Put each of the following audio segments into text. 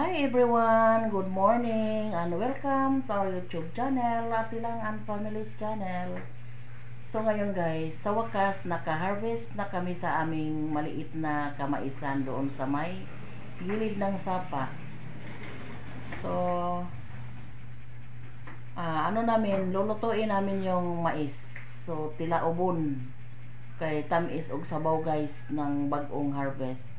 Hi everyone, good morning and welcome to our YouTube channel, Atilang and Family's channel. So ngayon guys, sa wakas naka-harvest na kami sa aming maliit na kamaisan doon sa may gilid ng sapa. So lulutuin namin yung mais. So tilaobon kay tamis og sabaw guys ng bagong harvest.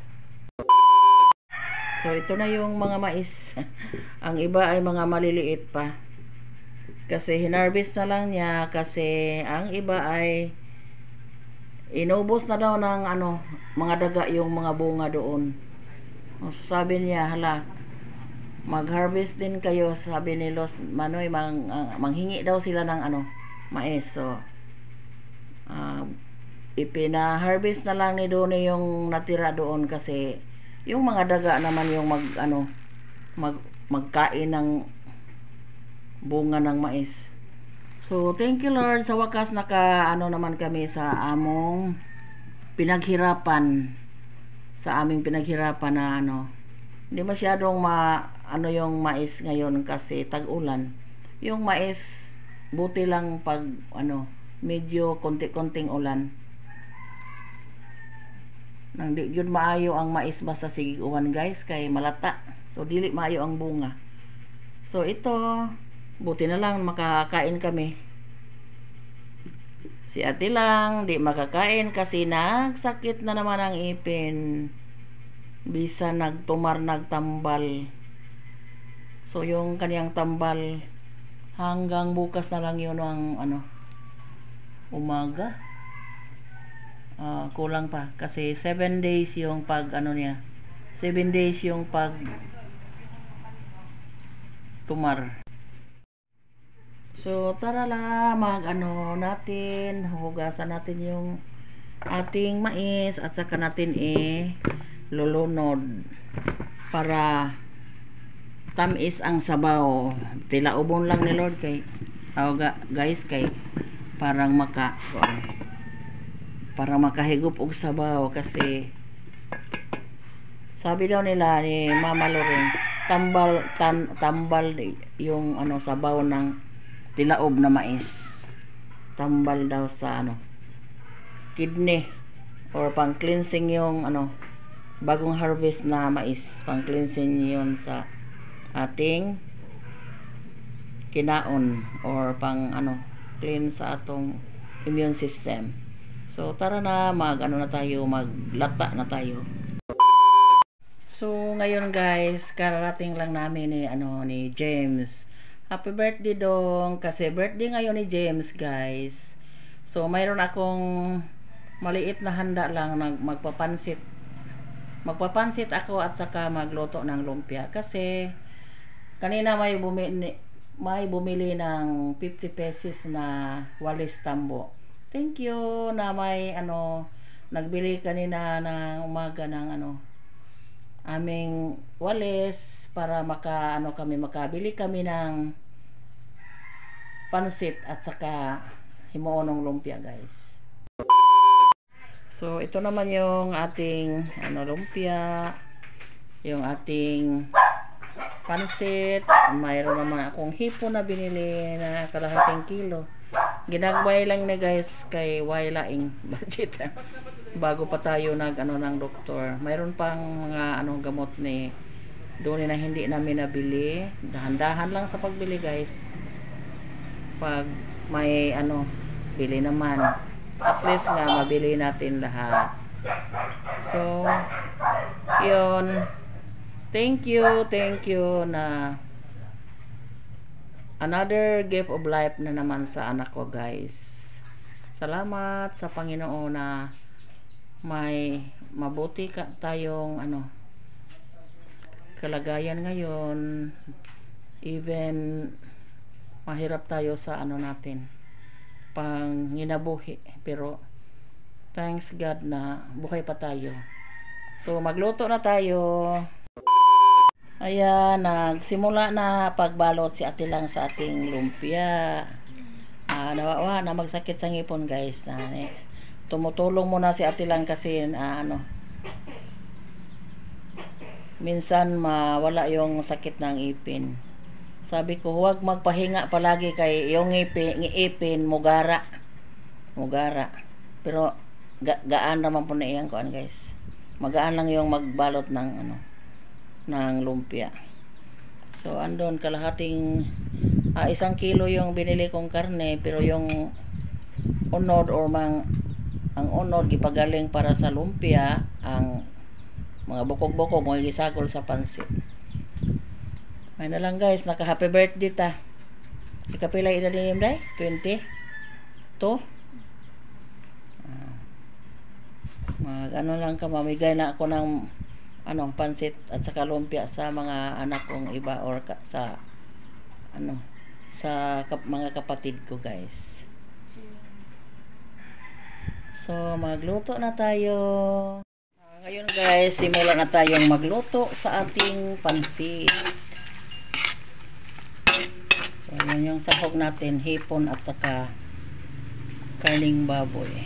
So ito na yung mga mais. Ang iba ay mga maliliit pa. Kasi hinarvest na lang niya kasi ang iba ay inubos na daw ng mga daga yung mga bunga doon. So, sabi niya, hala, mag-harvest din kayo, sabi ni Los Manoy, manghingi daw sila ng mais. So ipina-harvest na lang ni Doni yung natira doon kasi yung mga daga naman yung magkain ng bunga ng mais. So thank you Lord, sa wakas naman kami sa aming pinaghirapan na hindi masyadong yung mais ngayon kasi tag-ulan. Yung mais buti lang pag medyo konti-konting ulan. Nang di gyud maayo ang mais basta sige uwan guys kay malata. So dili maayo ang bunga. So ito buti na lang makakain kami. Si ate lang di makakain kasi nagsakit na naman ang ipin. Bisa nagtumar nagtambal. So yung kaniyang tambal hanggang bukas na lang yun ang umaga. Kulang pa kasi 7 days yung 7 days yung pag tumar. So tara la natin hugasan natin yung ating mais at saka natin lulunod para tamis ang sabaw. Tilaobon lang ni Lord kay guys kay parang para makahigop og sabaw kasi sabi daw nila ni Mama Loring tambal yung sabaw ng tilaob na mais, tambal daw sa kidney or pang cleansing yung bagong harvest na mais, pang cleansing yun sa ating kinaon or pang clean sa atong immune system. So tara na maglata na tayo. So ngayon guys, kararating lang namin ni James. Happy birthday dong kasi birthday ngayon ni James guys. So mayroon akong maliit na handa lang magpapansit ako at saka magluto ng lumpia kasi kanina may bumili ng 50 pesos na walis tambo. Thank you na may nagbili kanina ng umaga ng aming walis para makabili kami ng pansit at saka himuonong lumpia guys. So ito naman yung ating lumpia, yung ating pansit. Mayroon naman akong hipon na binili na kalahating kilo. Ginagbay lang na guys kay wailaing budget bago pa tayo ng doktor. Mayroon pang mga gamot ni doon na hindi namin nabili. Dahan-dahan lang sa pagbili guys. Pag may bili naman, at least nga mabili natin lahat. So yun, thank you na another gift of life na naman sa anak ko guys. Salamat sa Panginoon na may mabuti tayong kalagayan ngayon, even mahirap tayo sa natin pang hinabuhi, pero thanks God na buhay pa tayo. So magluto na tayo. Ayan, nagsimula na pagbalot si ate lang sa ating lumpia. Nawawa na magsakit sa ngipon guys. Tumutulong muna si ate lang kasi minsan mawala yung sakit ng ipin. Sabi ko huwag magpahinga palagi kay yung ipin mugara. Pero gaan naman po na iyan kuan guys. Magaan lang yung magbalot ng ng lumpia. So andon kalahating 1 kilo yung binili kong karne, pero yung unod ang unod gipagaling para sa lumpia, ang mga bukog-bukog mo gisagol sa pansit. May na lang guys, naka happy birthday ta. Ikapila edad ni Day? 20? To? Mag lang ka, mamigay na ako ng pansit at saka lumpia sa mga anak kong iba or sa mga kapatid ko guys. So magluto na tayo. Ngayon guys, simulan na tayong magluto sa ating pansit. So yan yung sahog natin, hipon at saka karning baboy.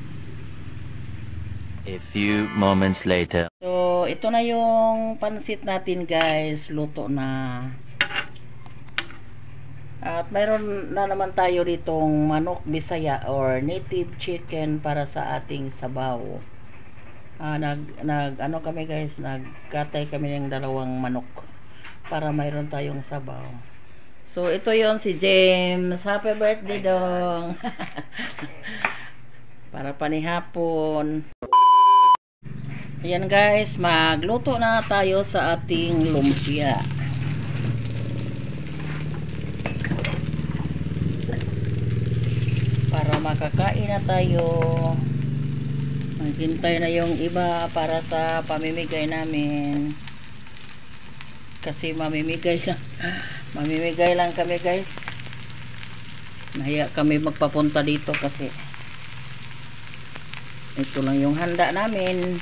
A few moments later. So, ito na yung pansit natin guys. Luto na. At mayroon na naman tayo ditong manok Bisaya or native chicken para sa ating sabaw. Kami guys, nagkatay kami ng 2 manok para mayroon tayong sabaw. So, ito yon si James. Happy birthday dong. Para panihapon. Ayan guys, magluto na tayo sa ating lumpia. Para makakain na tayo. Maghintay na yung iba para sa pamimigay namin. Kasi mamimigay lang kami guys. Nahiya kami magpapunta dito kasi ito lang yung handa namin.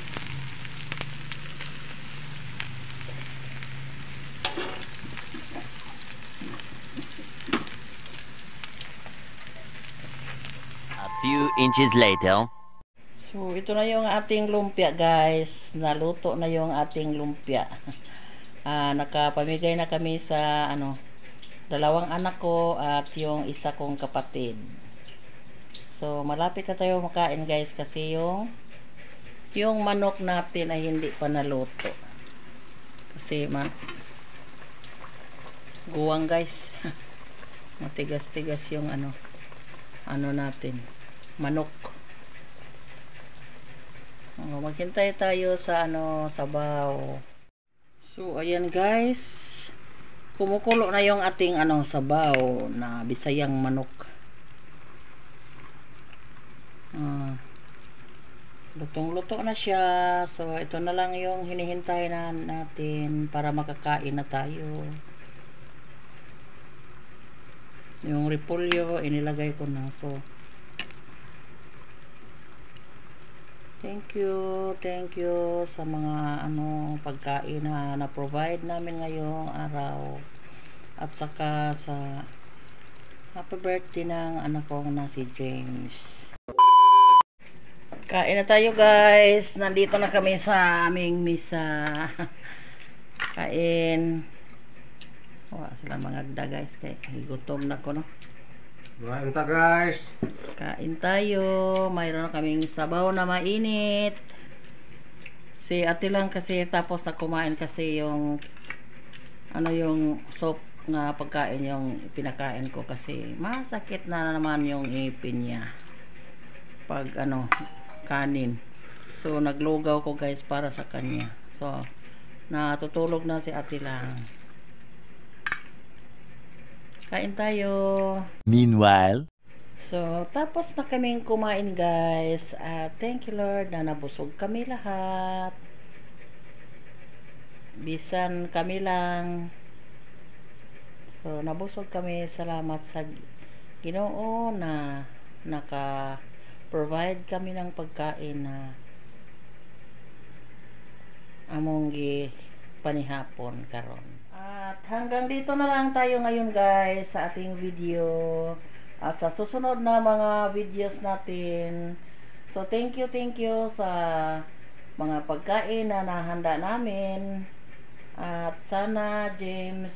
Few inches later. So ito na yung ating lumpia guys. Naluto na yung ating lumpia. Nakapamigay na kami sa 2 anak ko at yung isa kong kapatid. So malapit na tayo makain guys kasi yung manok natin ay hindi pa naluto. Kasi guwang guys. Matigas-tigas yung natin. Manok. Maghintay tayo sa sabaw. So ayan guys, kumukulo na yung ating sabaw na Bisayang manok. Lutong-luto na siya. So ito na lang yung hinihintay natin para makakain na tayo. Yung repolyo inilagay ko na. So thank you sa mga pagkain na provide namin ngayong araw, at saka sa happy birthday ng anak ko na si James. Kain na tayo guys. Nandito na kami sa aming misa. Kain. Wala sila mga agda guys, kaya gutom na ko Kain ta guys. Kain tayo. Mayroon na kaming sabaw na mainit. Si ate lang kasi tapos na kumain kasi yung yung soup na pagkain yung pinakain ko kasi masakit na naman yung ipin niya pag kanin. So naglugaw ko guys para sa kanya. So natutulog na si ate lang. Kain tayo. Meanwhile, so tapos na kaming kumain guys. Thank you Lord na nabusog kami lahat. Bisan kami lang. So nabusog kami. Salamat sa Ginoo na naka-provide kami ng pagkain na among panihapon karon. At hanggang dito na lang tayo ngayon guys sa ating video. At sa susunod na mga videos natin. So thank you sa mga pagkain na nahanda namin. At sana James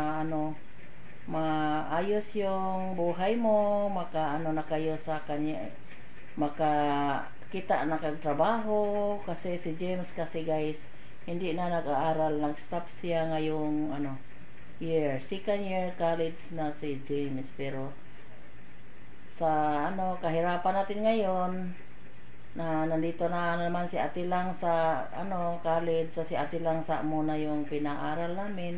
maayos yung buhay mo, na kayo sa kanya, kita nakagtrabaho kasi si James kasi guys hindi na nag-aaral, nag-stop siya ngayong second year college na si James, pero sa kahirapan natin ngayon na nandito na naman si Ate Lang sa college, so si Ate Lang sa muna yung pinaaral namin.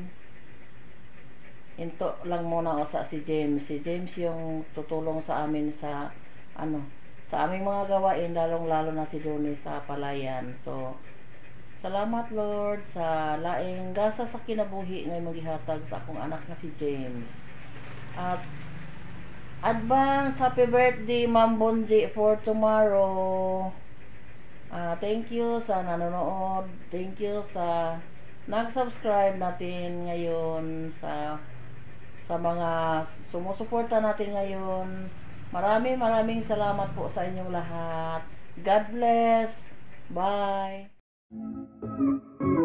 Into lang muna sa si James yung tutulong sa amin sa sa aming mga gawain, lalong-lalo na si Donnie sa palayan. So, salamat Lord sa laing gasa sa kinabuhi ngay magihatag sa akong anak na si James. At advance happy birthday Ma'am Bonji for tomorrow. Thank you sa nanonood. Thank you sa nag-subscribe natin ngayon, sa mga sumusuporta natin ngayon. Maraming salamat po sa inyong lahat. God bless. Bye.